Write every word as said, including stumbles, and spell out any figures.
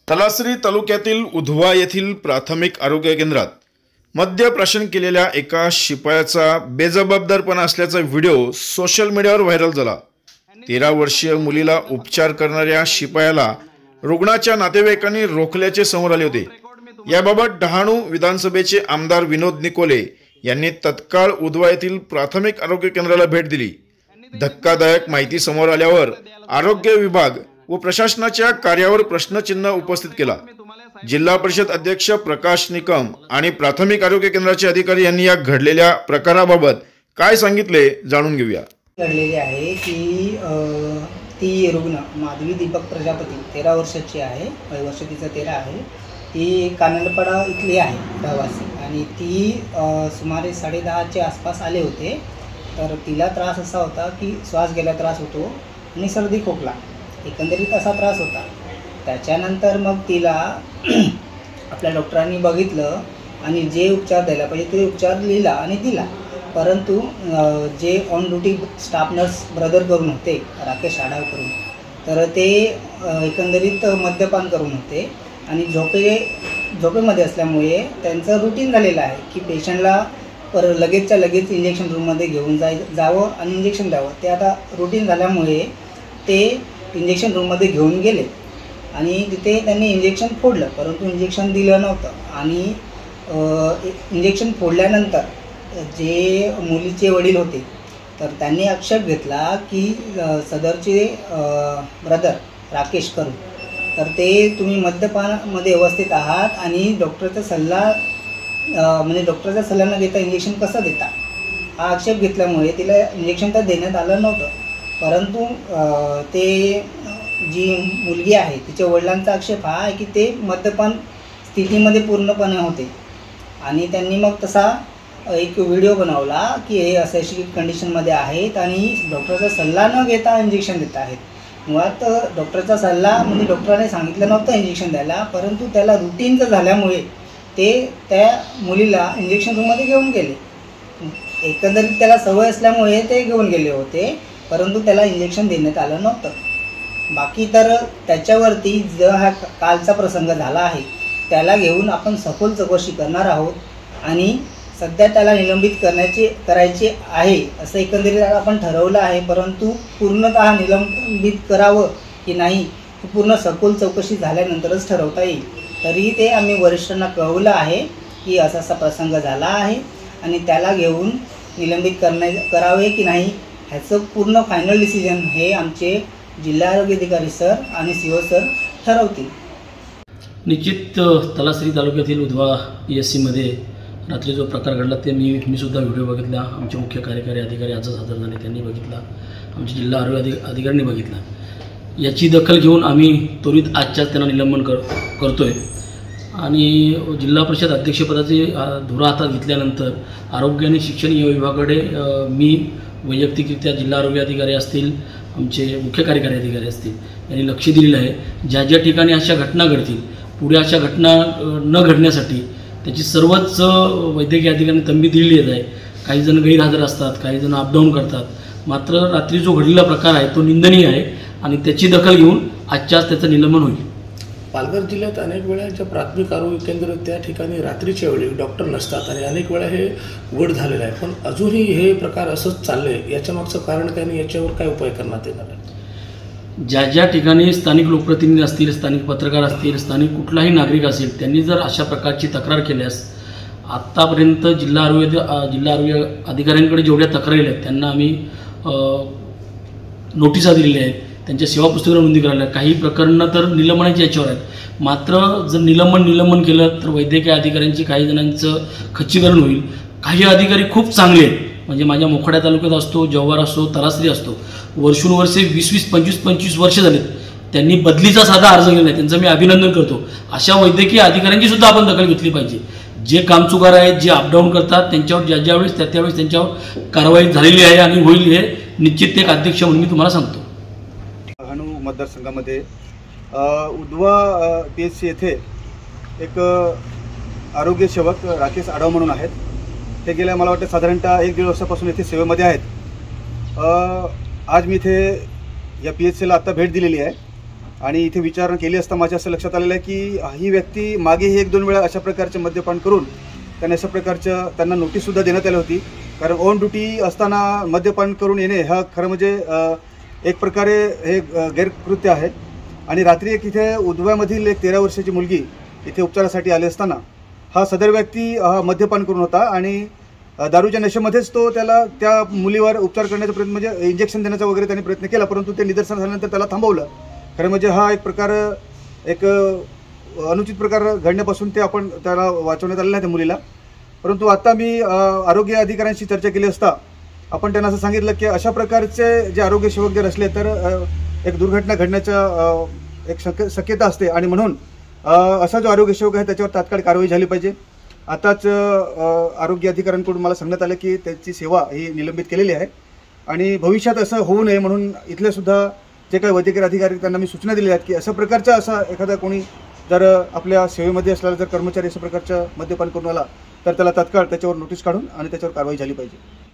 तलासरी तालुक्यातील उधवा येथील प्राथमिक आरोग्य केंद्रात मद्यप्राशन केलेल्या एका शिपायाचा बेजबाबदारपणा असल्याचा व्हिडिओ सोशल मीडियावर व्हायरल झाला। तेरा वर्षीय मुलीला उपचार करणाऱ्या शिपायाला रुग्णाच्या नातेवाईकांनी रोखल्याचे समोर आले होते। याबाबत डहाणू विधानसभेचे आमदार विनोद निकोले यांनी तत्काळ उधवा येथील प्राथमिक आरोग्य केंद्राला भेट दिली। धक्कादायक माहिती समोर आल्यावर आरोग्य विभाग व प्रशासनाच्या कार्यावर प्रश्नचिन्ह उपस्थित केला। जिल्हा परिषद अध्यक्ष प्रकाश निकम आणि प्राथमिक आरोग्य केंद्राचे अधिकारी यांनी या घडलेल्या प्रकाराबाबत काय सांगितले जाणून घेऊया। घडलेले आहे की ती रुग्ण माधवी दीपक प्रजापती तेरा वर्षाची आहे, वय वर्ष तिचं तेरा आहे। ती कानडपाडा इथली आहे रहिवासी आणि ती सुमारे साडे दहाच्या आसपास आले होते। तर तिला त्रास असा होता की श्वास घ्यायला त्रास होतो आणि सर्दी खोकला एकंदरीत असा त्रास होता। त्याच्यानंतर मग तिला आपल्या डॉक्टरांनी बघितलं आणि जे उपचार द्यायला पाहिजे ते उपचार लिहिला आणि दिला। परंतु जे on duty staff nurse brother करून होते राकेश आढाव करून, तर ते एकंदरीत मद्यपान करून होते आणि झोपे झोपेमध्ये असल्यामुळे त्यांचं रुटीन झालेलं आहे की पेशंटला पर लगेचच्या लगेच इंजेक्शन रूममध्ये घेऊन जाय जावं आणि इंजेक्शन द्यावं। ते आता रुटीन झाल्यामुळे ते इंजेक्शन रूममध्ये घेऊन गेले आणि तिथे त्यांनी इंजेक्शन फोडलं, परंतु इंजेक्शन दिलं नव्हतं। आणि इंजेक्शन फोडल्यानंतर जे मुलीचे वडील होते तर त्यांनी आक्षेप घेतला की सदरचे ब्रदर राकेश करू तर ते तुम्ही मद्यपानामध्ये अवस्थित आहात आणि डॉक्टरचा सल्ला म्हणजे डॉक्टरचा सल्ला न घेता इंजेक्शन कसं देता, हा आक्षेप घेतल्यामुळे तिला इंजेक्शन तर देण्यात आलं नव्हतं। परंतु ते जी मुलगी आहे तिच्या वडिलांचा आक्षेप हा आहे की ते मद्यपान स्थितीमध्ये पूर्णपणे होते आणि त्यांनी मग तसा एक व्हिडिओ बनवला की हे अशा अशी कंडिशनमध्ये आहेत आणि डॉक्टरचा सल्ला न घेता इंजेक्शन देत आहेत। मुळात डॉक्टरचा सल्ला म्हणजे डॉक्टरांनी सांगितलं नव्हतं इंजेक्शन द्यायला, परंतु त्याला रुटीनचं झाल्यामुळे ते त्या मुलीला इंजेक्शन रूममध्ये घेऊन गेले। एकंदरीत त्याला सवय असल्यामुळे ते घेऊन गेले होते, परंतु त्याला इंजेक्शन देण्यात आलं नव्हतं। बाकी तर त्याच्यावरती जो हा कालचा प्रसंग झाला आहे त्याला घेऊन आपण सखोल चौकशी करणार आहोत आणि सध्या त्याला निलंबित करण्याचे करायचे आहे असं एकंदरीत आपण ठरवलं आहे। परंतु पूर्णतः निलंबित करावं की नाही ही पूर्ण सखोल चौकशी झाल्यानंतरच ठरवता येईल। तरीही ते आम्ही वरिष्ठांना कळवलं आहे की असा असा प्रसंग झाला आहे आणि त्याला घेऊन निलंबित करण्या करावे की नाही ह्याचं पूर्ण फायनल डिसिजन हे आमचे जिल्हा आरोग्य अधिकारी सर आणि सी ओ सर ठरवतील। निश्चित तलासरी तालुक्यातील उधवा पी एस सीमध्ये रात्री जो प्रकार घडला ते मी मी सुद्धा व्हिडिओ बघितला। आमचे मुख्य कार्यकारी अधिकारी आजच हजर झाले, त्यांनी बघितला, आमचे जिल्हा आरोग्य अधिक अधिकाऱ्यांनी बघितला। याची दखल घेऊन आम्ही त्वरित आजच्याच त्यांना निलंबन कर करतो आहे आणि जिल्हा परिषद अध्यक्षपदाचे धुरा हातात घेतल्यानंतर आरोग्य आणि शिक्षण या विभागाकडे मी वैयक्तिकरित्या जिल्हा आरोग्य अधिकारी असतील, आमचे मुख्य कार्यकारी अधिकारी असतील यांनी लक्ष दिलेलं आहे। ज्या ज्या ठिकाणी अशा घटना घडतील पुढे अशा घटना न घडण्यासाठी त्याची सर्वच वैद्यकीय अधिकाऱ्यांनी तंबी दिलेली आहे। काही जण गैरहजर असतात, काही जण अपडाऊन करतात, मात्र रात्री जो घडलेला प्रकार आहे तो निंदनीय आहे आणि त्याची दखल घेऊन आजच्याच त्याचं निलंबन होईल। पालघर जिल्ह्यात अनेक वेळा ज्या प्राथमिक आरोग्य केंद्र त्या ठिकाणी रात्रीच्या वेळी डॉक्टर नसतात आणि अनेक वेळा हे उघड झालेलं आहे, पण अजूनही हे प्रकार असंच चाललं आहे। याच्या मागचं कारण काय आणि याच्यावर काय उपाय करण्यात येणार आहे? ज्या ज्या ठिकाणी स्थानिक लोकप्रतिनिधी असतील, स्थानिक पत्रकार असतील, स्थानिक कुठलाही नागरिक असेल त्यांनी जर अशा प्रकारची तक्रार केल्यास आत्तापर्यंत जिल्हा आरोग्य जिल्हा आरोग्य अधिकाऱ्यांकडे जेवढ्या तक्रारी आहेत त्यांना आम्ही नोटिसा दिलेल्या आहेत, त्यांच्या सेवा पुस्तकावर नोंदणी करायला। काही प्रकरणं तर निलंबनाच्या याच्यावर आहेत, मात्र जर निलंबन निलंबन केलं तर वैद्यकीय अधिकाऱ्यांची काही जणांचं खच्चीकरण होईल। काही अधिकारी खूप चांगले आहेत, म्हणजे माझ्या मोखाड्या तालुक्यात असतो, जव्हार असतो, तलासरी असतो, वर्षोनुवर्षे वीस वीस पंचवीस पंचवीस वर्ष झालेत त्यांनी बदलीचा साधा अर्ज केला आहे, त्यांचं मी अभिनंदन करतो। अशा वैद्यकीय अधिकाऱ्यांची सुद्धा आपण दखल घेतली पाहिजे। जे कामचुकार आहेत, जे अपडाऊन करतात त्यांच्यावर ज्या ज्यावेळेस त्या त्यावेळेस त्यांच्यावर कारवाई झालेली आहे आणि होईल हे निश्चित एक अध्यक्ष म्हणून मी तुम्हाला सांगतो। डहाणू मतदारसंघामध्ये उधवा पी एस सी येथे एक आरोग्य सेवक राकेश आढाव म्हणून आहेत। ते गेल्या मला वाटतं साधारणतः एक दीड वर्षापासून येथे सेवेमध्ये आहेत। आज मी इथे या पी एच सीला आत्ता भेट दिलेली आहे आणि इथे विचारणा केली असता माझ्या असं लक्षात आलेलं आहे की ही व्यक्ती मागेही एक दोन वेळा अशा प्रकारचे मद्यपान करून त्यांना अशा प्रकारच्या त्यांना नोटीससुद्धा देण्यात आली होती. कारण ऑन ड्युटी असताना मद्यपान करून येणे हा खरं म्हणजे एक प्रकारे हे गैरकृत्य आहे. आणि रात्री एक इथे उधव्यामधील एक तेरा वर्षाची मुलगी इथे उपचारासाठी आली असताना हा सदर व्यक्ती हा मद्यपान करून होता आणि दारूच्या नशेमध्येच तो त्याला त्या मुलीवर उपचार करण्याचा प्रयत्न म्हणजे इंजेक्शन देण्याचा वगैरे त्याने प्रयत्न केला, परंतु ते निदर्शन झाल्यानंतर त्याला थांबवलं. खरं म्हणजे हा एक प्रकार एक अनुचित प्रकार घडण्यापासून ते आपण त्याला वाचवण्यात आलेलं आहे त्या मुलीला. परंतु आता मी आरोग्य अधिकाऱ्यांशी चर्चा केली असता आपण त्यांना असं सांगितलं की अशा प्रकारचे जे आरोग्य सेवक जर असले तर एक दुर्घटना घडण्याच्या एक शक शक्यता असते आणि म्हणून असा जो आरोग्य सेवक आहे त्याच्यावर तात्काळ कारवाई झाली पाहिजे. आताच आरोग्य अधिकाऱ्यांकडून मला सांगण्यात आलं की त्याची सेवा ही निलंबित केलेली आहे आणि भविष्यात असं होऊ नये म्हणून इथलेसुद्धा जे काही वैद्यकीय अधिकारी त्यांना मी सूचना दिल्या आहेत की अशा प्रकारचा असा एखादा कोणी जर आपल्या सेवेमध्ये असलेला जर कर्मचारी अशा प्रकारचं मद्यपान करून आला तर त्याला तात्काळ त्याच्यावर नोटीस काढून आणि त्याच्यावर कारवाई झाली पाहिजे.